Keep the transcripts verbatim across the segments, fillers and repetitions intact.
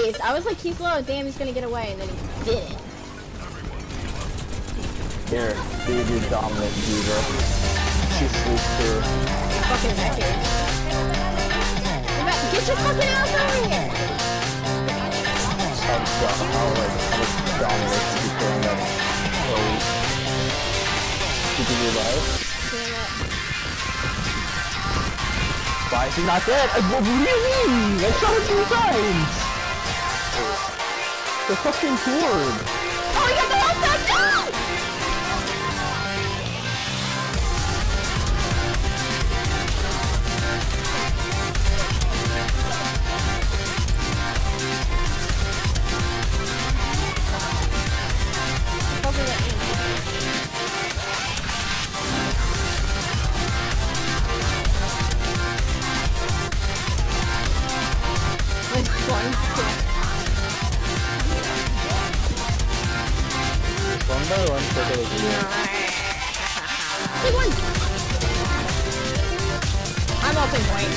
face. I was like, keep low. Damn, he's gonna get away, and then he didn't. Here, do your dominant D.Va. She sleeps too. Fucking wreckage. Get your fucking ass over here! How much dominant you throwing up? Keeping you alive? Damn it. Why is he not dead? I, what do you mean? I shot him three times! The fucking cord! Oh, he got the health back down! One by one, take it easy. Big one! I'm ulting point.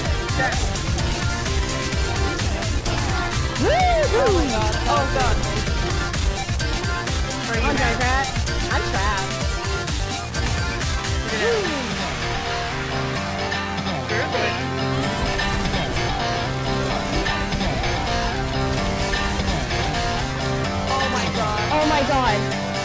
Woo! Oh my god. Oh god. I'm trapped. I'm trapped. Oh my god. Oh my god.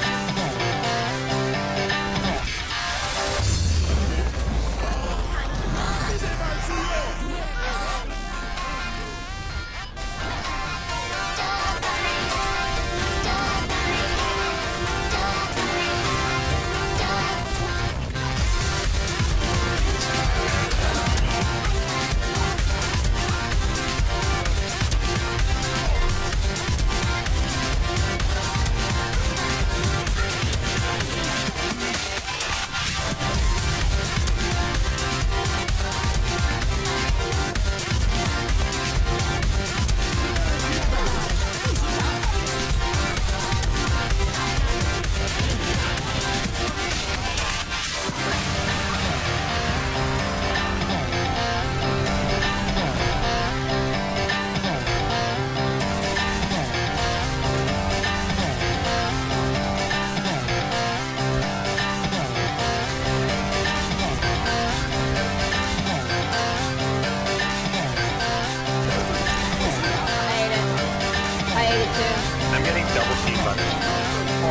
I'm getting double team buttons. Oh.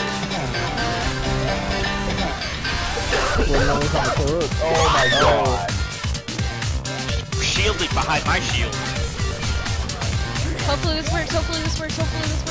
Oh my god. Shielding behind my shield. Hopefully this works, hopefully this works, hopefully this